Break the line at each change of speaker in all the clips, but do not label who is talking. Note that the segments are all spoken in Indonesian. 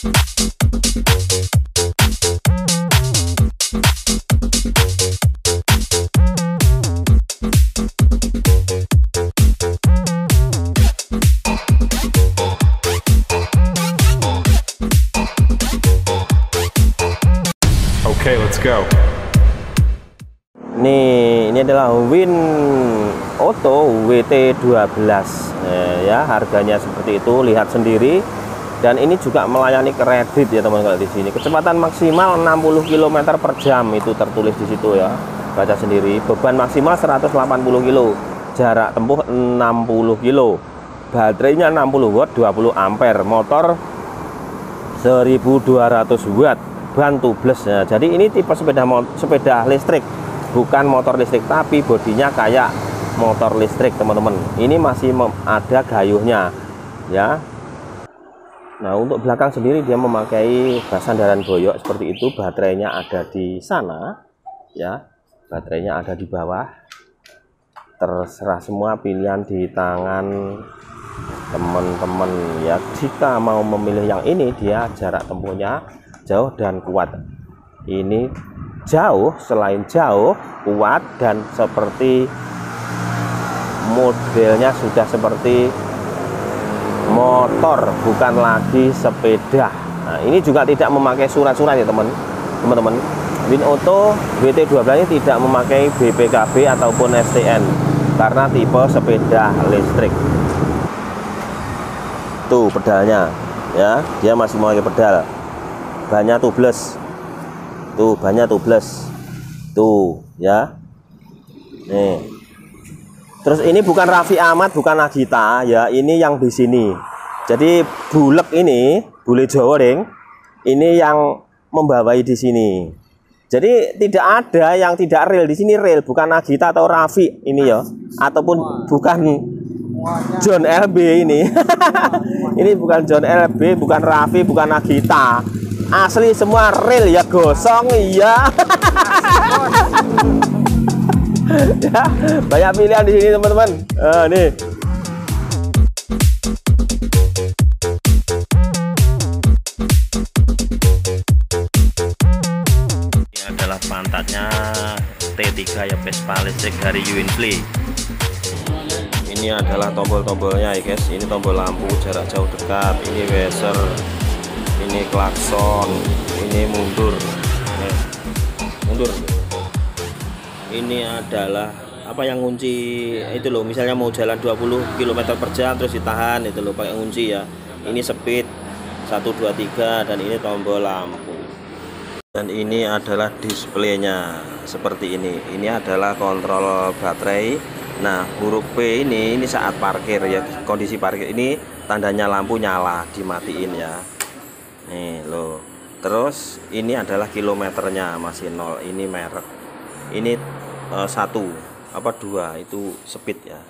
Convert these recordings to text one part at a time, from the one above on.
Okay, let's go.
Ini adalah WinAuto WT12 ya, harganya seperti itu, lihat sendiri. Dan ini juga melayani kredit ya teman-teman. Di sini kecepatan maksimal 60 km per jam itu tertulis di situ ya, baca sendiri. Beban maksimal 180 kg, jarak tempuh 60 km, baterainya 60 watt 20 ampere, motor 1200 watt, ban tubeless ya. Jadi ini tipe sepeda listrik, bukan motor listrik, tapi bodinya kayak motor listrik teman-teman. Ini masih ada gayuhnya ya. Nah, untuk belakang sendiri dia memakai bas sandaran boyok seperti itu. Baterainya ada di sana ya, baterainya ada di bawah. Terserah semua, pilihan di tangan teman-teman ya. Jika mau memilih yang ini, dia jarak tempuhnya jauh dan kuat. Ini jauh, selain jauh, kuat, dan seperti modelnya sudah seperti motor, bukan lagi sepeda. Nah, ini juga tidak memakai surat-surat ya teman-teman. WinAuto WT12 ini tidak memakai BPKB ataupun STN karena tipe sepeda listrik. Tuh pedalnya ya, dia masih memakai pedal. Bannya tubeless. Tuh, bannya tubeless. Tuh, ya. Nih. Terus ini bukan Raffi Ahmad, bukan Nagita, ya. Ini yang di sini. Jadi bulek ini, bule Jawa deng. Ini yang membawai di sini. Jadi tidak ada yang tidak real di sini, real, bukan Nagita atau Raffi ini ya. Ataupun bukan John LB ini. Ini bukan John LB, bukan Raffi, bukan Nagita. Asli semua real ya, gosong iya. Ya, banyak pilihan di sini teman-teman. Nih. Ini adalah pantatnya T3 ya, Vespa listrik dari Winfly. Ini adalah tombol-tombolnya ya guys. Ini tombol lampu jarak jauh dekat, ini washer, ini klakson, ini mundur, mundur. Ini adalah apa yang ngunci itu loh, misalnya mau jalan 20 km per jam terus ditahan itu loh pakai ngunci ya. Ini speed 1 2 3 dan ini tombol lampu. Dan ini adalah displaynya seperti ini. Ini adalah kontrol baterai. Nah, huruf P ini saat parkir ya, kondisi parkir ini tandanya lampu nyala, dimatiin ya. Nih loh. Terus ini adalah kilometernya masih 0. Ini merek. Ini 1 apa 2 itu speed ya.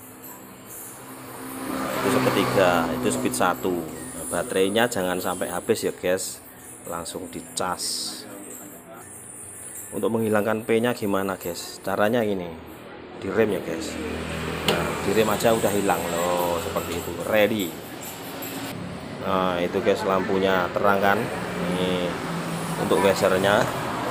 Nah, itu sepertiga, itu speed 1. Nah, baterainya jangan sampai habis ya guys. Langsung dicas. Untuk menghilangkan P-nya gimana guys? Caranya ini. Direm ya guys. Nah, direm aja udah hilang loh, seperti itu. Ready. Nah itu guys, lampunya terang kan. Ini untuk washernya,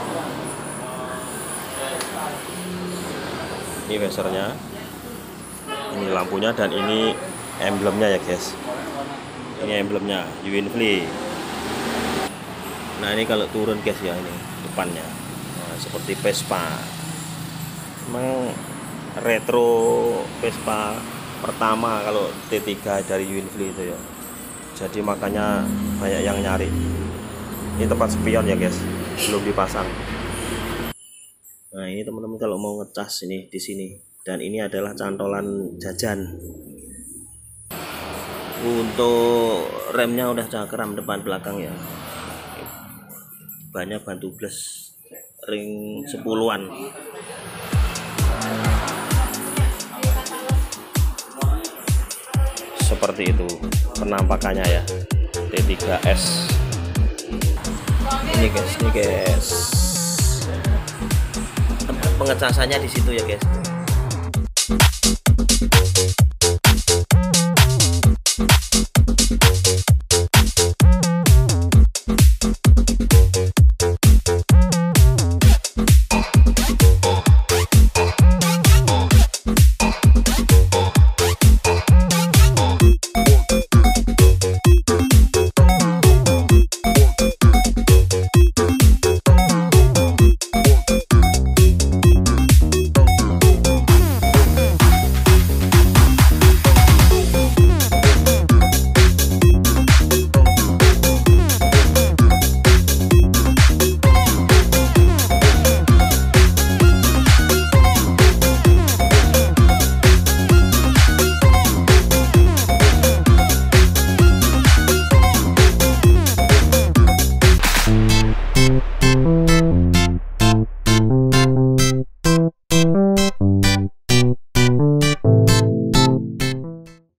ini washernya, ini lampunya, dan ini emblemnya ya guys. Ini emblemnya Winfly. Nah ini kalau turun guys ya, ini depannya seperti Vespa. Memang retro Vespa pertama kalau T3 dari Winfly itu ya. Jadi makanya banyak yang nyari. Ini tempat spion ya guys, belum dipasang. Nah ini teman-teman kalau mau ngecas ini di sini. Dan ini adalah cantolan jajan. Untuk remnya udah cakram depan belakang ya. Banyak ban tubeless, ring 10-an. Seperti itu penampakannya ya, T3S. Ini guys, tempat pengecasannya di situ ya guys.